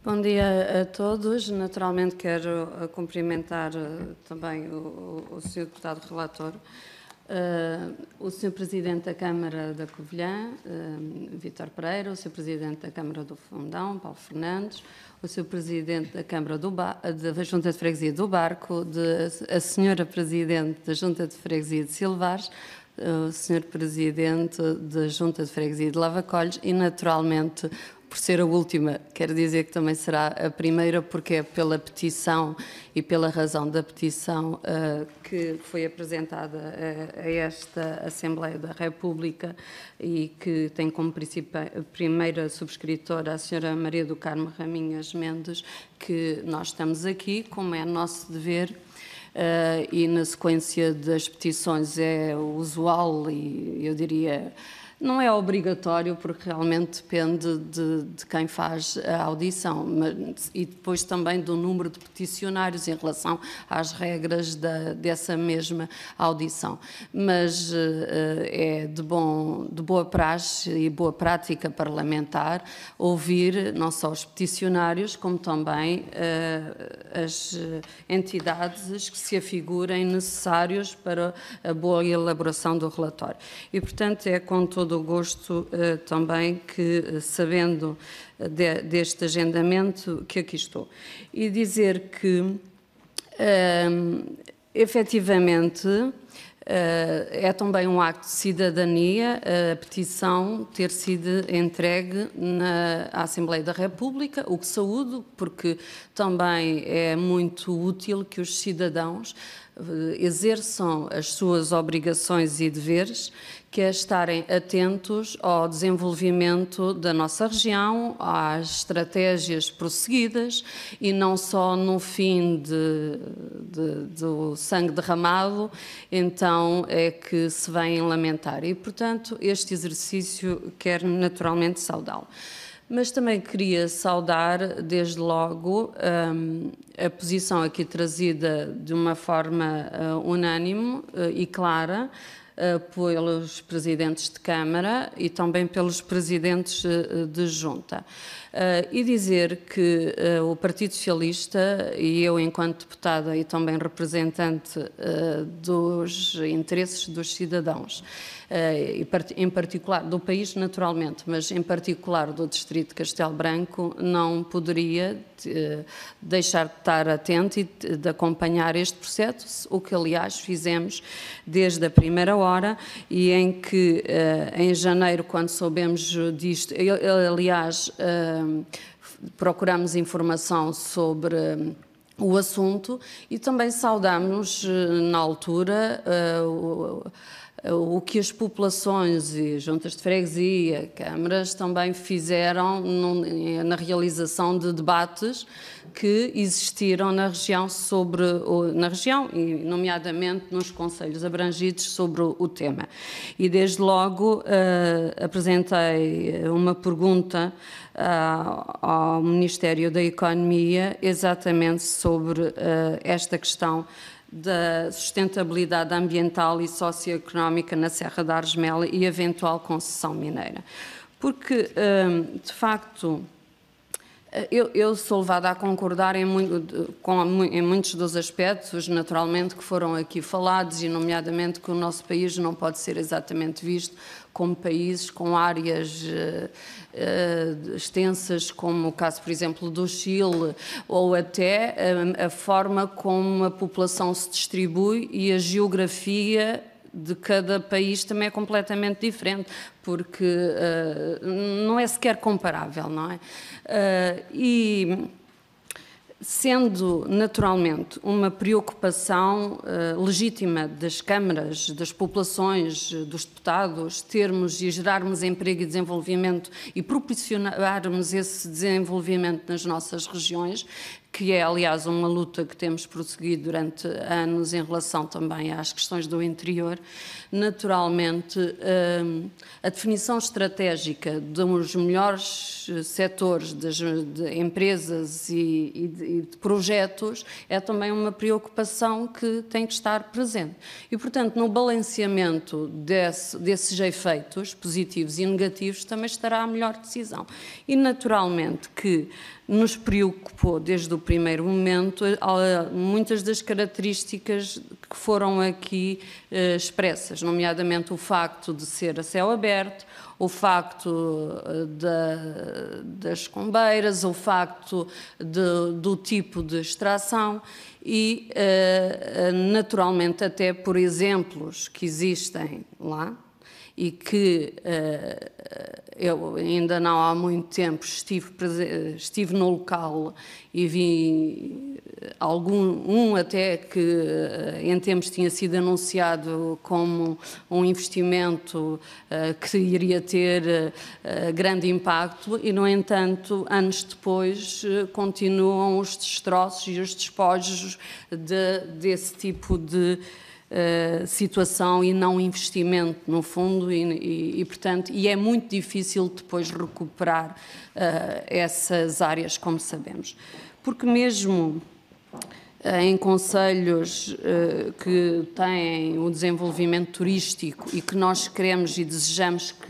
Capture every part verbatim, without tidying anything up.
Bom dia a todos. Naturalmente quero cumprimentar também o, o senhor Deputado Relator, uh, o senhor Presidente da Câmara da Covilhã, uh, Vítor Pereira, o senhor Presidente da Câmara do Fundão, Paulo Fernandes, o senhor Presidente da Câmara do ba da Junta de Freguesia do Barco, de, a senhora Presidente da Junta de Freguesia de Silvares, o senhor Presidente da Junta de Freguesia de Lavacolhos e, naturalmente, por ser a última, quero dizer que também será a primeira, porque é pela petição e pela razão da petição uh, que foi apresentada a, a esta Assembleia da República e que tem como primeira subscritora a senhora Maria do Carmo Raminhas Mendes, que nós estamos aqui, como é nosso dever. Uh, e na sequência das petições é usual e eu diria não é obrigatório porque realmente depende de, de quem faz a audição, mas, e depois também do número de peticionários em relação às regras da, dessa mesma audição. Mas uh, é de, bom, de boa praxe e boa prática parlamentar ouvir não só os peticionários como também uh, as entidades que se afigurem necessários para a boa elaboração do relatório. E, portanto, é com todo o gosto uh, também que, sabendo de, deste agendamento, que aqui estou. E dizer que, uh, efetivamente, uh, é também um acto de cidadania a petição ter sido entregue na Assembleia da República, o que saúdo, porque também é muito útil que os cidadãos exerçam as suas obrigações e deveres, que é estarem atentos ao desenvolvimento da nossa região, às estratégias prosseguidas e não só no fim de, de, do sangue derramado, então é que se vem lamentar. E, portanto, este exercício quero naturalmente saudá-lo. Mas também queria saudar, desde logo, um, a posição aqui trazida de uma forma uh, unânime uh, e clara uh, pelos presidentes de Câmara e também pelos presidentes uh, de Junta. Uh, e dizer que uh, o Partido Socialista e eu, enquanto deputada e também representante uh, dos interesses dos cidadãos, Uh, em particular do país, naturalmente, mas em particular do Distrito de Castelo Branco, não poderia uh, deixar de estar atento e de, de acompanhar este processo, o que, aliás, fizemos desde a primeira hora e em que, uh, em janeiro, quando soubemos disto, eu, eu, aliás, uh, procuramos informação sobre uh, o assunto e também saudamos, uh, na altura, uh, o, o que as populações e juntas de freguesia, câmaras, também fizeram na realização de debates que existiram na região, sobre, na região e nomeadamente nos concelhos abrangidos sobre o tema. E desde logo uh, apresentei uma pergunta uh, ao Ministério da Economia exatamente sobre uh, esta questão da sustentabilidade ambiental e socioeconómica na Serra da Argemela e eventual concessão mineira. Porque, de facto, eu, eu sou levada a concordar em, muito, com, em muitos dos aspectos, naturalmente, que foram aqui falados, e nomeadamente que o nosso país não pode ser exatamente visto como países com áreas uh, uh, extensas, como o caso, por exemplo, do Chile, ou até uh, a forma como a população se distribui e a geografia de cada país também é completamente diferente, porque uh, não é sequer comparável, não é? Uh, e sendo naturalmente uma preocupação uh, legítima das câmaras, das populações, dos deputados, termos e gerarmos emprego e desenvolvimento e proporcionarmos esse desenvolvimento nas nossas regiões, que é, aliás, uma luta que temos prosseguido durante anos em relação também às questões do interior. Naturalmente, a definição estratégica dos melhores setores das de empresas e, e, e de projetos, é também uma preocupação que tem que estar presente. E, portanto, no balanceamento desse, desses efeitos positivos e negativos também estará a melhor decisão. E, naturalmente, que nos preocupou desde o primeiro momento muitas das características que foram aqui eh, expressas, nomeadamente o facto de ser a céu aberto, o facto da, das combeiras, o facto de, do tipo de extração e, eh, naturalmente, até por exemplos que existem lá, e que uh, eu ainda não há muito tempo estive, estive no local e vi algum, um até que uh, em tempos tinha sido anunciado como um investimento uh, que iria ter uh, grande impacto e, no entanto, anos depois uh, continuam os destroços e os despojos de, desse tipo de Uh, situação e não investimento, no fundo, e, e, e, portanto, e é muito difícil depois recuperar uh, essas áreas, como sabemos. Porque mesmo uh, em concelhos uh, que têm o desenvolvimento turístico e que nós queremos e desejamos que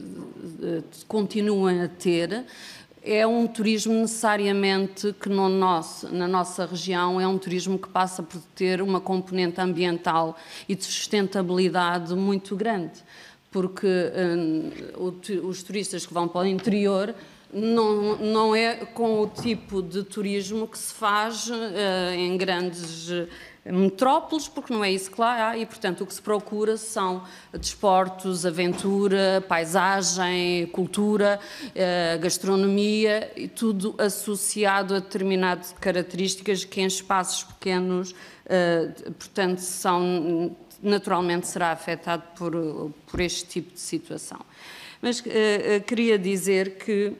uh, continuem a ter, é um turismo necessariamente que no nosso, na nossa região é um turismo que passa por ter uma componente ambiental e de sustentabilidade muito grande, porque um, os turistas que vão para o interior não, não é com o tipo de turismo que se faz uh, em grandes metrópoles, porque não é isso que lá há, e, portanto, o que se procura são desportos, aventura, paisagem, cultura, eh, gastronomia, e tudo associado a determinadas características que em espaços pequenos, eh, portanto, são, naturalmente será afetado por, por este tipo de situação. Mas eh, queria dizer que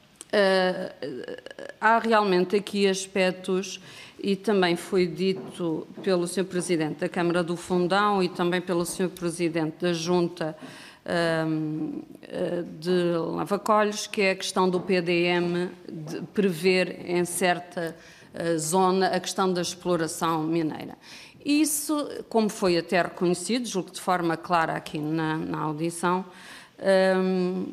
eh, há realmente aqui aspectos, e também foi dito pelo senhor Presidente da Câmara do Fundão e também pelo senhor Presidente da Junta um, de Lavacolhos, que é a questão do P D M de prever em certa uh, zona a questão da exploração mineira. Isso, como foi até reconhecido, julgo de forma clara aqui na, na audição, um,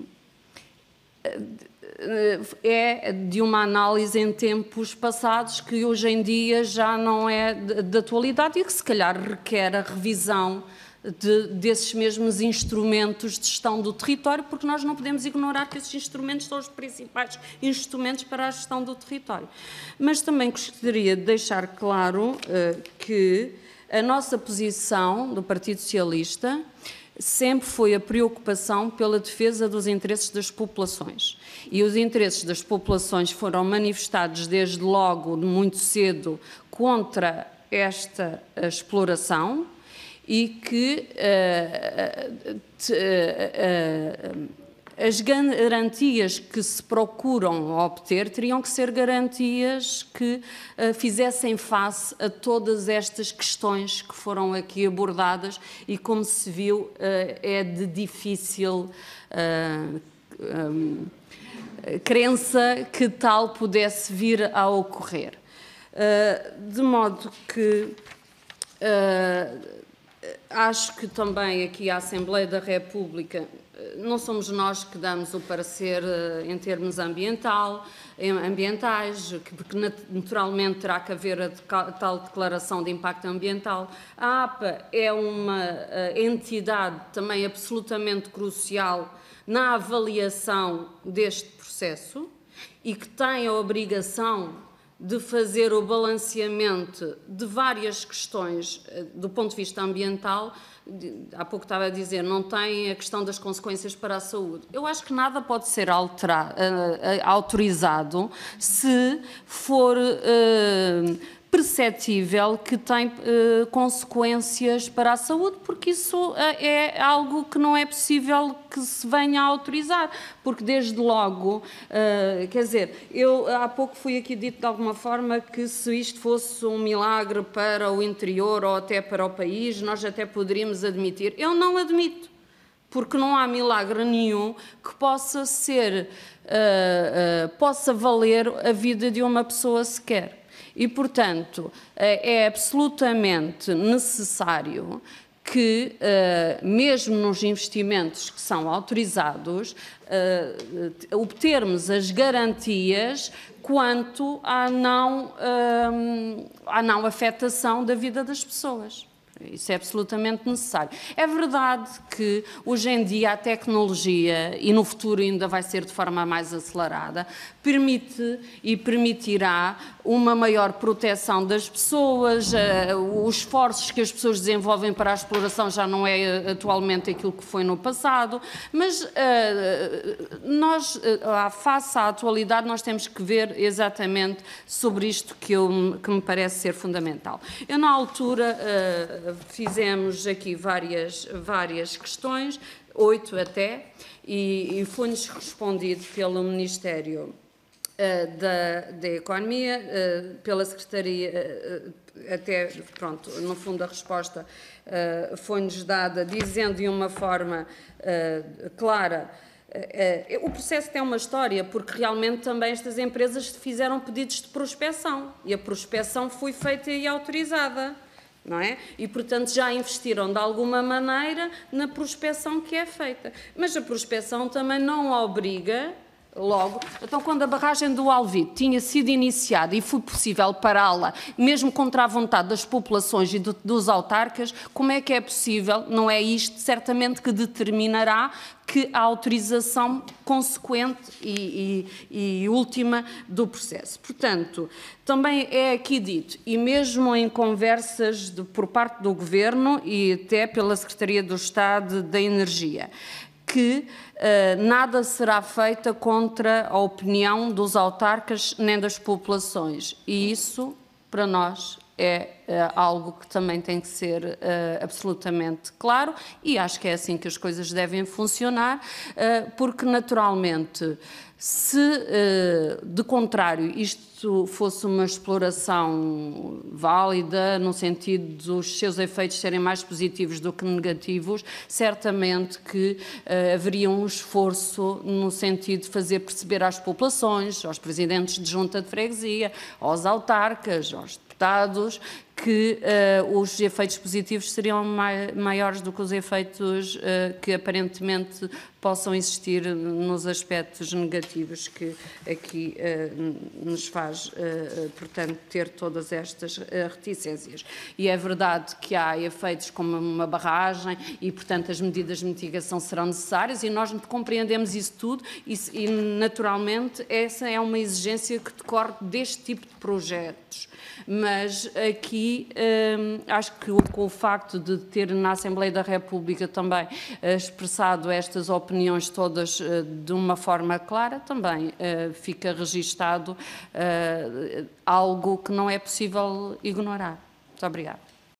é de uma análise em tempos passados que hoje em dia já não é de, de atualidade e que se calhar requer a revisão de, desses mesmos instrumentos de gestão do território, porque nós não podemos ignorar que esses instrumentos são os principais instrumentos para a gestão do território. Mas também gostaria de deixar claro uh, que a nossa posição do Partido Socialista sempre foi a preocupação pela defesa dos interesses das populações. E os interesses das populações foram manifestados desde logo, muito cedo, contra esta exploração e que uh, te, uh, uh, as garantias que se procuram obter teriam que ser garantias que uh, fizessem face a todas estas questões que foram aqui abordadas e, como se viu, uh, é de difícil uh, um, crença que tal pudesse vir a ocorrer. Uh, de modo que uh, acho que também aqui a Assembleia da República, não somos nós que damos o parecer em termos ambiental, ambientais, porque naturalmente terá que haver a tal declaração de impacto ambiental. A APA é uma entidade também absolutamente crucial na avaliação deste processo e que tem a obrigação de fazer o balanceamento de várias questões do ponto de vista ambiental. Há pouco estava a dizer, não tem a questão das consequências para a saúde. Eu acho que nada pode ser alterado, autorizado se for uh, perceptível que tem uh, consequências para a saúde, porque isso uh, é algo que não é possível que se venha a autorizar, porque desde logo, uh, quer dizer, eu há pouco fui aqui dito de alguma forma que se isto fosse um milagre para o interior ou até para o país, nós até poderíamos admitir. Eu não admito, porque não há milagre nenhum que possa ser, uh, uh, possa valer a vida de uma pessoa sequer. E, portanto, é absolutamente necessário que, uh, mesmo nos investimentos que são autorizados, uh, obtermos as garantias quanto à não, uh, à não afetação da vida das pessoas. Isso é absolutamente necessário. É verdade que hoje em dia a tecnologia, e no futuro ainda vai ser de forma mais acelerada, permite e permitirá uma maior proteção das pessoas, os esforços que as pessoas desenvolvem para a exploração já não é atualmente aquilo que foi no passado, mas nós, face à atualidade, nós temos que ver exatamente sobre isto que, eu, que me parece ser fundamental. Eu, na altura, fizemos aqui várias, várias questões, oito até, e, e foi-nos respondido pelo Ministério uh, da, da Economia, uh, pela Secretaria, uh, até, pronto, no fundo a resposta uh, foi-nos dada dizendo de uma forma uh, clara. Uh, uh, o processo tem uma história, porque realmente também estas empresas fizeram pedidos de prospeção, e a prospeção foi feita e autorizada. Não é? E, portanto, já investiram de alguma maneira na prospeção que é feita. Mas a prospeção também não obriga logo. Então, quando a barragem do Alvite tinha sido iniciada e foi possível pará-la, mesmo contra a vontade das populações e do, dos autarcas, como é que é possível? Não é isto, certamente, que determinará que a autorização consequente e, e, e última do processo. Portanto, também é aqui dito, e mesmo em conversas de, por parte do Governo e até pela Secretaria do Estado da Energia, que uh, nada será feito contra a opinião dos autarcas nem das populações. E isso, para nós, é uh, algo que também tem que ser uh, absolutamente claro, e acho que é assim que as coisas devem funcionar, uh, porque, naturalmente, se, uh, de contrário, isto fosse uma exploração válida, no sentido dos seus efeitos serem mais positivos do que negativos, certamente que uh, haveria um esforço no sentido de fazer perceber às populações, aos presidentes de junta de freguesia, aos autarcas, aos deputados, que uh, os efeitos positivos seriam mai maiores do que os efeitos uh, que aparentemente possam existir nos aspectos negativos que aqui uh, nos faz, uh, portanto, ter todas estas uh, reticências. E é verdade que há efeitos como uma barragem e, portanto, as medidas de mitigação serão necessárias, e nós compreendemos isso tudo e, e naturalmente, essa é uma exigência que decorre deste tipo de projetos. Mas aqui hum, acho que com o facto de ter na Assembleia da República também uh, expressado estas opiniões todas uh, de uma forma clara, também uh, fica registado uh, algo que não é possível ignorar. Muito obrigada.